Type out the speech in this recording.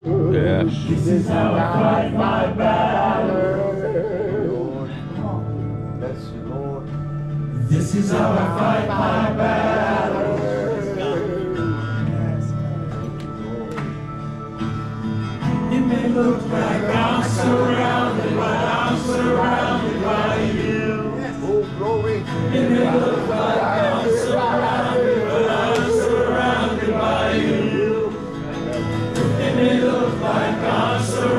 Yes. This is how I fight my battle. Lord. Bless you, Lord. This is how I fight my battle. It may look like I'm surrounded, but I'm surrounded by you. Oh, glory. It may look like I'm surrounded, but I'm surrounded by you. It may look like I'm surrounded.